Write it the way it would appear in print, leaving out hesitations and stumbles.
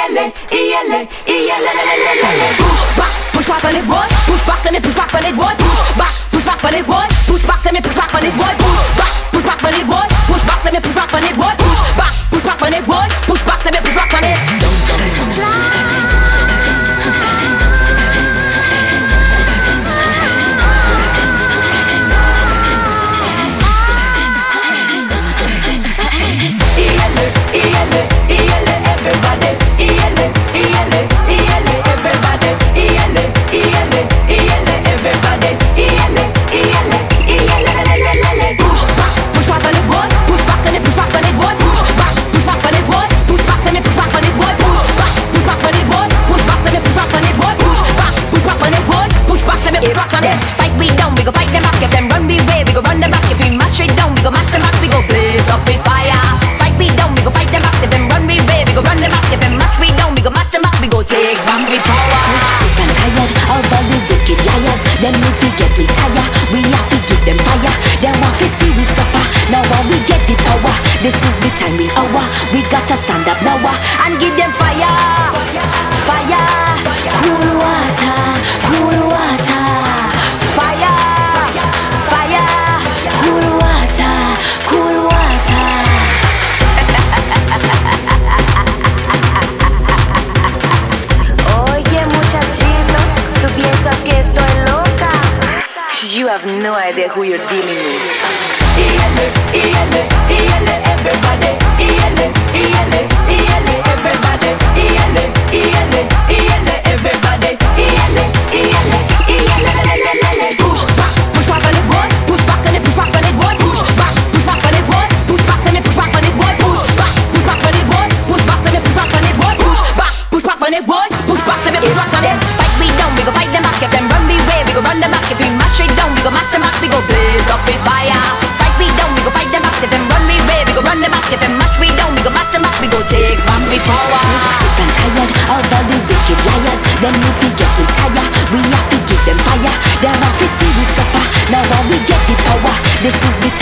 push back on it, boy. Push back, let me push back on it, boy. Push back on it, boy. Push back, let me push back on it, boy. Push back on it, boy. Push back, let me push back on it, boy. Push back on it, boy. Push back, let me push back on it. Fight we down, we go fight them back. If them run we way, we go run them back. If we mash it down, we go mash them back. We go blaze up with fire. Fight we down, we go fight them back. If them run we way, we go run them back. If them mash we down, we go mash them back. We go take back with power. Sick and tired of all the wicked liars. Then if we get retired, we have to give them fire. They want to see we suffer. Now while we get the power, this is the time we hour. We gotta stand up now and give them fire. Fire, cool water, cool water. Fire, fire, cool water, cool water. Oye muchachito, ¿tú piensas que estoy loca? You have no idea who you're dealing with. Everybody, everybody, everybody. Push back on it, boy. Push back on it, push back on it, boy. Push back on it, boy. Push back, let me push back on it, boy. Push back on it, boy. Push back, let me push back on it, boy. Push back on it, boy. Push back, let me push back on it. Fight we down, we go fight them back. If them run we way, we go run them back. If we mash it down, we go mash them back. We go blaze up with fire. Fight we down, we go fight them back. If them run we way, we go run them back. If them mash we down, we go mash them back. We go take back with power. Sick and tired of all the wicked liars. Then if we get retired, we have to give them fire. They want to see we suffer. Now while we get the power, this is the